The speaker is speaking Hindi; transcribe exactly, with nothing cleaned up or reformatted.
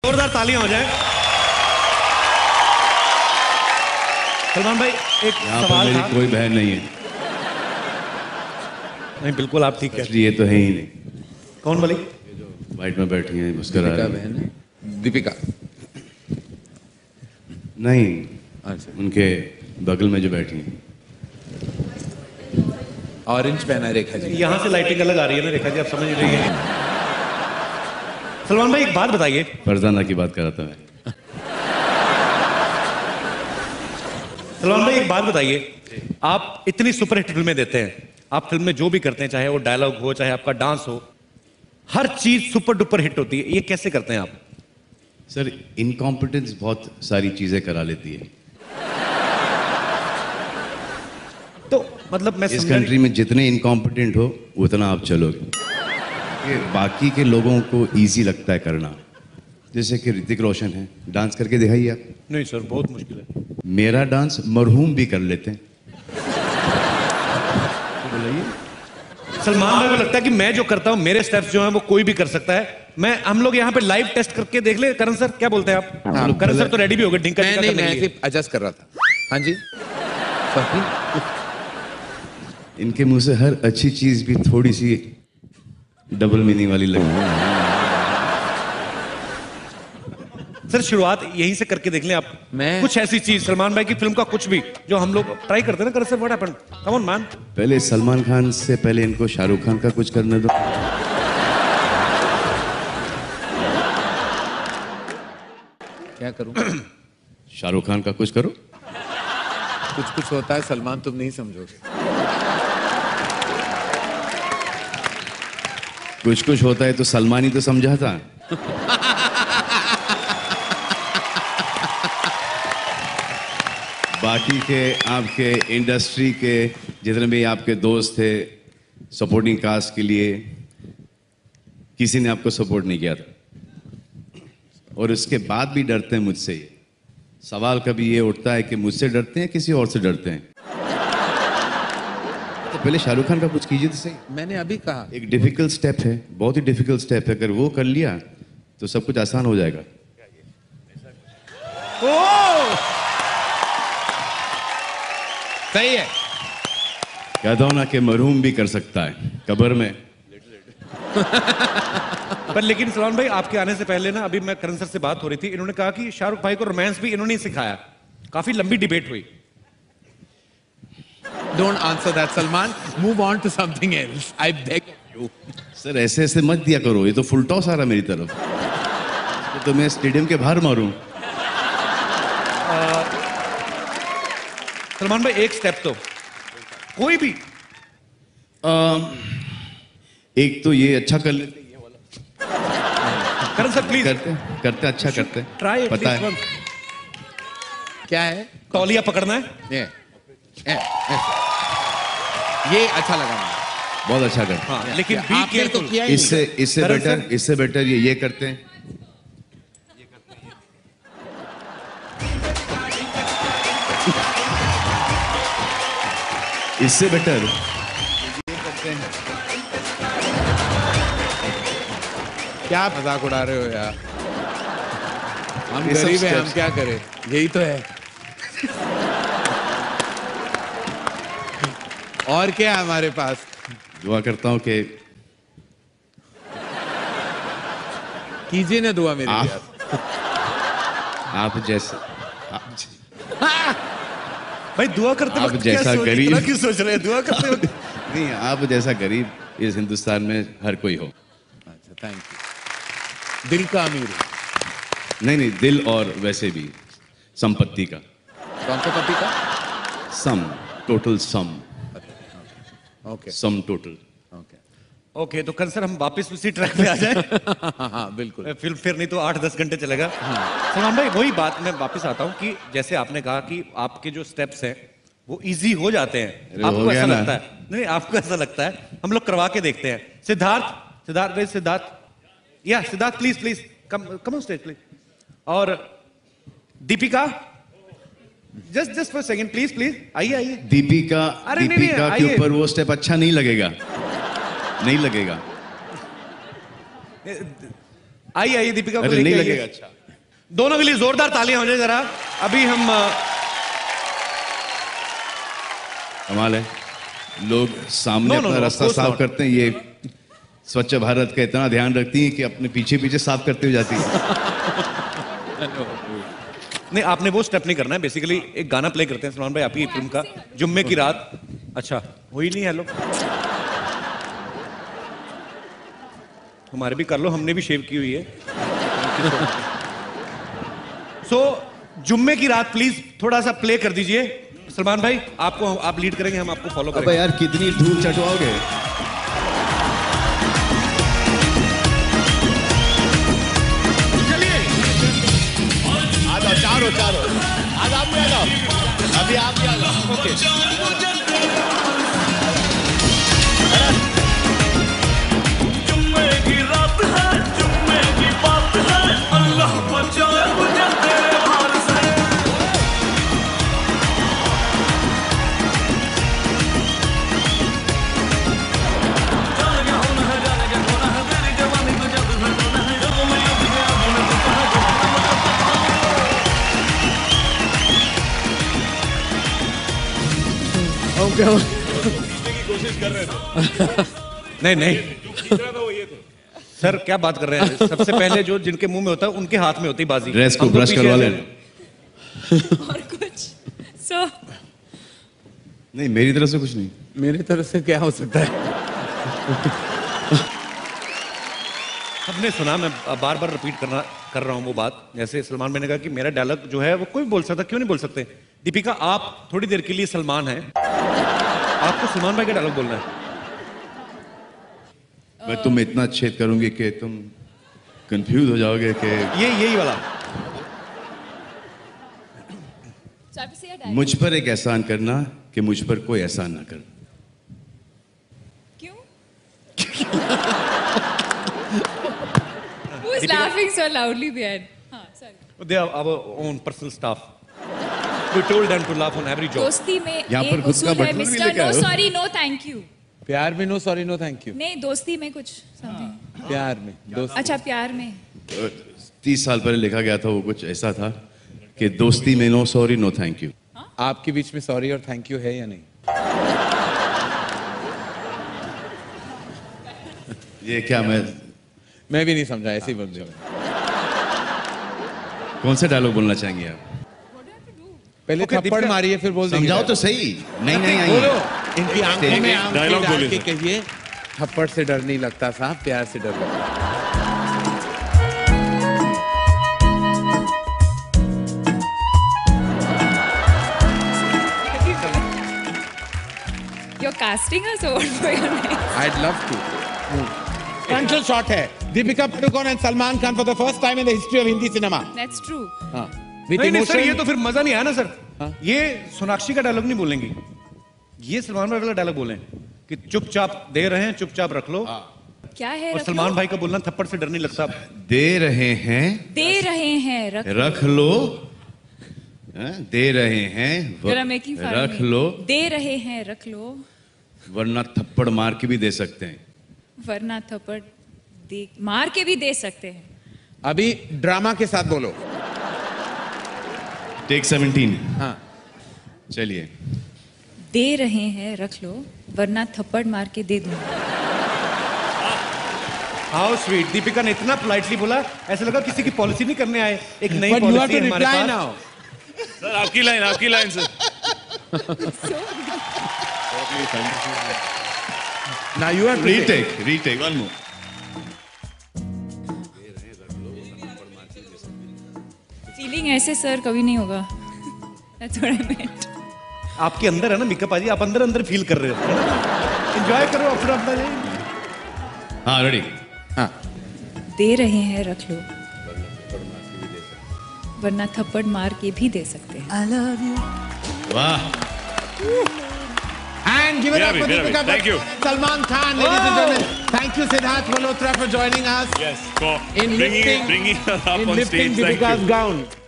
जोरदार तालियां हो जाए। सलमान भाई एक सवाल मेरी था। कोई बहन नहीं है। नहीं बिल्कुल आप ठीक है। ये तो है ही नहीं। कौन बोली? जो वाइट में बैठी है मुस्कुरा रही बहन है दीपिका। नहीं अच्छा उनके बगल में जो बैठी है ऑरेंज पहना रेखा जी। यहाँ से लाइटिंग अलग आ रही है ना रेखा जी, आप समझ रही है। सलमान भाई एक बात बताइए। फरजाना की बात कर रहा था मैं। सलमान भाई एक बात बताइए, आप इतनी सुपरहिट फिल्में देते हैं, आप फिल्म में जो भी करते हैं, चाहे वो डायलॉग हो चाहे आपका डांस हो, हर चीज सुपर डुपर हिट होती है, ये कैसे करते हैं आप? सर इनकॉम्पिटेंस बहुत सारी चीजें करा लेती है। तो मतलब मैं इस समझा कंट्री में जितने इनकॉम्पिटेंट हो उतना आप चलोगे। ये बाकी के लोगों को इजी लगता है करना, जैसे कि ऋतिक रोशन है, डांस करके दिखाइए आप। नहीं सर बहुत मुश्किल है। मेरा डांस मरहूम भी कर लेते हैं। तो बोलिए सलमान भाई को लगता है कि मैं जो करता हूं मेरे स्टेप्स जो हैं वो कोई भी कर सकता है। मैं हम लोग यहाँ पे लाइव टेस्ट करके देख ले। करण सर क्या बोलते हैं आप? हाँ, करण सर तो रेडी भी हो गए ढिंका मैं नहीं मैं सिर्फ एडजस्ट कर रहा था। हाँ जी इनके मुंह से हर अच्छी चीज भी थोड़ी सी डबल मीनिंग वाली लगी। सर शुरुआत यहीं से करके देख लें आप। मैं कुछ ऐसी चीज सलमान भाई की फिल्म का कुछ भी जो हम लोग ट्राई करते हैं ना। Karan sir what happened? Come on man. पहले सलमान खान से पहले इनको शाहरुख खान का कुछ करने दो। क्या करूं? शाहरुख खान का कुछ करो। कुछ कुछ होता है सलमान, तुम नहीं समझोगे। कुछ कुछ होता है तो सलमान ही तो समझा था। बाकी के आपके इंडस्ट्री के जितने भी आपके दोस्त थे सपोर्टिंग कास्ट के लिए, किसी ने आपको सपोर्ट नहीं किया था और उसके बाद भी डरते हैं मुझसे। ये सवाल कभी ये उठता है कि मुझसे डरते हैं किसी और से डरते हैं? तो पहले शाहरुख खान का कुछ कीजिए तो सही। मैंने अभी कहा एक डिफिकल्ट स्टेप है, बहुत ही डिफिकल्ट स्टेप है, अगर वो कर लिया तो सब कुछ आसान हो जाएगा। सही है। कहता हूं ना कि मरहूम भी कर सकता है कब्र में। पर लेकिन सलमान भाई आपके आने से पहले ना अभी मैं करण सर से बात हो रही थी, इन्होंने कहा कि शाहरुख भाई को रोमांस भी इन्होंने ही सिखाया। काफी लंबी डिबेट हुई। Don't answer that Salman, move on to something else, I beg you. Sir ऐसे ऐसे मत दिया करो, ये तो फुल टॉस आ रहा मेरी तरफ। तो, तो मैं स्टेडियम के बाहर मारूं। सलमान भाई एक स्टेप तो कोई भी आ, एक तो ये अच्छा कर लेते, ये वाला करण सर प्लीज करते करते अच्छा करते ट्राई पता है क्या है? तौलिया पकड़ना है। ये ए, ए, ये अच्छा लगा मुझे। बहुत अच्छा करते हाँ, लेकिन आपने बी केयरफुल तो किया ही नहीं। इससे इससे करण बेटर सर- इससे बेटर ये ये करते हैं। इससे बेटर ये करते हैं। क्या मजाक उड़ा रहे हो यार? हम ये सब गरीब हैं, हम steps- क्या करें? यही तो है। और क्या है हमारे पास? दुआ करता हूं कि कीजिए ना दुआ मेरे आप- लिए। आप जैसे आप, भाई दुआ करते आप वक्त क्या जैसा सोच- गरीब- इतना क्यों सोच रहे हैं? दुआ करते वक्त नहीं, आप जैसा गरीब इस हिंदुस्तान में हर कोई हो। अच्छा थैंक यू। दिल का अमीर हूं। नहीं नहीं, दिल और वैसे भी संपत्ति का कौन सा पति का? Sum, total sum, okay sum total. Okay okay तो करण सर हम वापस उसी ट्रैक पे आ जाए। हाँ हाँ बिल्कुल। फिल्म फिर नहीं तो आठ दस घंटे चलेगा। सलमान भाई वही बात मैं वापस आता हूँ कि जैसे आपने कहा कि आपके जो स्टेप्स हैं वो इजी हो जाते हैं। अरे हो आपको गया ऐसा ना। लगता है? नहीं आपको ऐसा लगता है? हम लोग करवा के देखते हैं। सिद्धार्थ सिद्धार्थ भाई सिद्धार्थ या Siddharth please please come come on stage please. और Deepika just just for second please please आइए आइए। दीपिका अरे नहीं, दीपिका नहीं, के आइए। ऊपर वो स्टेप अच्छा नहीं लगेगा, नहीं लगेगा। आइए आइए दीपिका को अरे लेके नहीं आइए। लगेगा अच्छा। दोनों के लिए जोरदार तालियां हो जाए जरा। अभी हम अ, कमाल है, लोग सामने No, no, अपना no, of रास्ता course साफ not. करते हैं, ये स्वच्छ भारत का इतना ध्यान रखती हैं कि अपने पीछे पीछे साफ करते हुए जाती है। नहीं, आपने वो स्टेप नहीं करना है। बेसिकली एक गाना प्ले करते हैं सलमान भाई, आपकी फिल्म का, जुम्मे की रात। अच्छा, हुई नहीं? हेलो, हमारे भी कर लो, हमने भी शेव की हुई है। सो so, जुम्मे की रात प्लीज थोड़ा सा प्ले कर दीजिए। सलमान भाई, आपको आप लीड करेंगे, हम आपको फॉलो अबे करेंगे। यार कितनी धूल चटवाओगे। आ जाओ, चारों चारों आज आप भी आ जाओ, अभी आप भी आ जाओ। जुम्मे की रात है, जुम्मे की बात है, अल्लाह बचाए मुझे तेरे हाल से। जाने क्या होना है, जाने क्या होना है, तेरी जवानी को जब होना है, जब मैं युद्ध में आऊं मैं तो कहाँ नहीं नहीं सर, क्या बात कर रहे हैं? सबसे पहले जो जिनके मुंह में होता है उनके हाथ में होती है बाजी। ड्रेस को हम तो ब्रश पीछे करवा से- लेना। और कुछ सो नहीं, मेरी तरफ से कुछ नहीं। मेरी तरफ से क्या हो सकता है? हमने सुना, मैं बार बार रिपीट करना कर रहा हूं वो बात, जैसे सलमान भाई ने कहा कि मेरा डायलॉग जो है वो कोई बोल सकता, क्यों नहीं बोल सकते? दीपिका, आप थोड़ी देर के लिए सलमान हैं, आपको सलमान भाई का डायलॉग बोलना है। मैं तुम्हें इतना छेद करूंगी कि तुम कंफ्यूज हो जाओगे कि ये यही वाला। So I have to say a dialogue. मुझ पर एक एहसान करना कि मुझ पर कोई एहसान ना करना। क्यों? Who is laughing so loudly behind? हाँ, sorry. They are our own personal staff. We told them to laugh on every joke. दोस्ती में यहाँ पर एक खुद का उसूल है, बटन भी मिस्टर लेके नो आए हो। Sorry no thank you. प्यार में no sorry no thank you. नहीं, दोस्ती में कुछ समथिंग। प्यार में दोस्त। अच्छा, प्यार में। तीस साल पहले लिखा गया था, वो कुछ ऐसा था कि दोस्ती में no sorry no thank you. आपके बीच में सॉरी और थैंक यू है या नहीं? ये क्या, मैं मैं भी नहीं समझा, ऐसे ही बोल दिया। कौन सा डायलॉग बोलना चाहेंगे आप? पहले Okay, थप्पड़ दीपिका- मारिए फिर बोल देंगे। समझाओ तो सही। नहीं नहीं बोलो, आई इनकी आंखों में एक आंखें dialogue डाल बोलिए के सर। कहिए, थप्पड़ से डर नहीं लगता साहब, प्यार से डर लगता है। You're casting us over for your name. I'd love to. Frontal shot है, Deepika Padukone and Salman Khan for the first time in the history of Hindi cinema. That's true. हाँ, with नहीं नहीं सर, emotion. ये तो फिर मजा नहीं आया ना सर। हाँ? ये सोनाक्षी का डायलॉग नहीं बोलेंगी, ये सलमान भाई वाला डायलॉग बोले कि चुपचाप दे रहे हैं, चुपचाप रख लो। क्या है? और रख सलमान लो? भाई का बोलना थप्पड़ से डर नहीं लगता। दे रहे हैं, दे रहे हैं, रख रख लो। हाँ, दे रहे हैं, व- You're making fun of रख me. लो, दे रहे हैं, रख लो, वरना थप्पड़ मार के भी दे सकते हैं। वरना थप्पड़ दे मार के भी दे सकते हैं। अभी ड्रामा के साथ बोलो। Take seventeen. हाँ, चलिए। दे रहे हैं, रख लो, वरना थप्पड़ मार के दे दूंगा। हाउ स्वीट, दीपिका ने इतना पोलाइटली बोला, ऐसा लगा किसी की पॉलिसी नहीं करने आए। एक नई but you have policy to है हमारे reply पास। now. सर आपकी लाइन, आपकी line sir. Now you have to say. Retake, retake, one more. Feeling ऐसे सर कभी नहीं होगा। That's what I meant. आपके अंदर है ना मिका पाजी, आप अंदर अंदर फील कर रहे हो, एंजॉय करो अपना अपना। हाँ, रेडी। हाँ, दे रहे हैं, रख लो, वरना थप्पड़ मार के भी दे सकते हैं। वाह। and give it मेरा up भी, for मेरा भी. Deepika Thank you. Padukone and Salman Khan, ladies and gentlemen. Thank you, Siddharth Malhotra, for joining us Yes, for in bringing lifting, bringing her up in on lifting stage. Thank Deepika's you. gown.